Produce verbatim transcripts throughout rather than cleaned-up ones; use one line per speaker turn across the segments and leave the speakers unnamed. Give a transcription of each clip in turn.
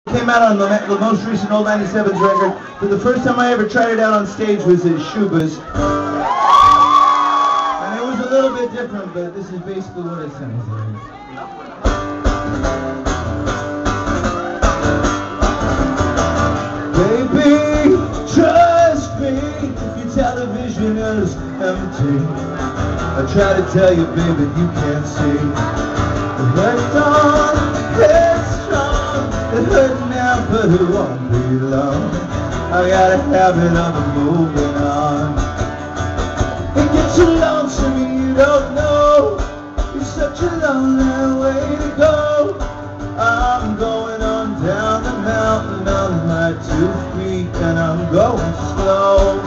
Came out on the, the most recent Old ninety-sevens record, but the first time I ever tried it out on stage was at Shuba's. And it was a little bit different, but this is basically what it sounds like. Baby, trust me, your television is empty. I try to tell you, baby, you can't see. Left on, it's strong. It hurt now, but it won't be long. I got a habit of moving on. It gets you lonesome and you don't know. It's such a lonely way to go. I'm going on down the mountain on my two feet, and I'm going slow.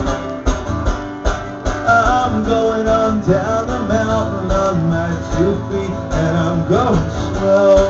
I'm going on down the mountain on my two feet, and I'm going slow.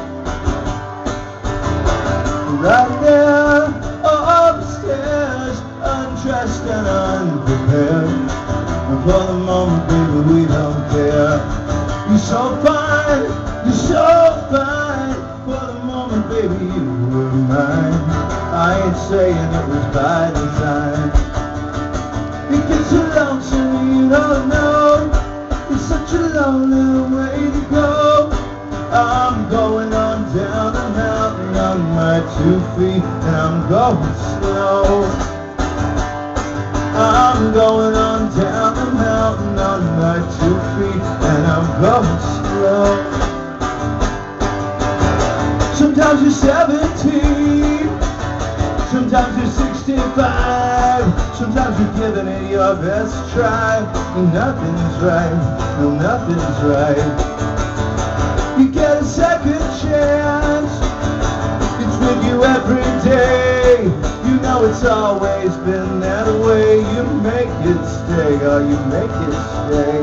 Right there, upstairs, undressed and unprepared. And for the moment, baby, we don't care. You're so fine, you're so fine. For the moment, baby, you were mine. I ain't saying it was by design. It gets so lonesome, you don't know. It's such a lonely way to go. I'm going on down the mountain on my two feet, and I'm going slow. I'm going on down the mountain on my two feet, and I'm going slow. Sometimes you're seventeen, sometimes you're sixty-five, sometimes you're giving it your best try, and nothing's right, no nothing's right. You get a second chance, it's with you every day. You know it's always been that way. You make it stay, or you make it stay.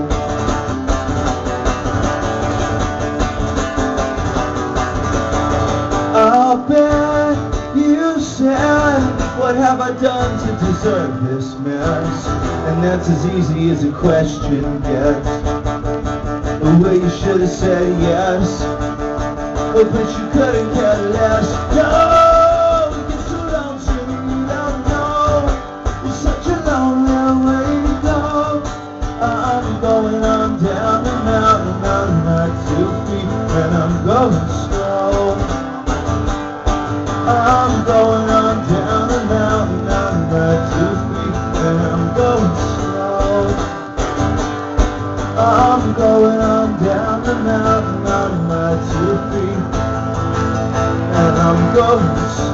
I'll bet you said, what have I done to deserve this mess? And that's as easy as a question gets. Well, you should have said yes, but you couldn't care less. No, it gets so lonesome and you don't know. It's such a lonely way to go. I'm going on down the mountain on my two feet, and I'm going slow. I'm going on down the mountain on my two feet, and I'm going slow. I'm going on down the mountain on my two feet, and I'm going slow.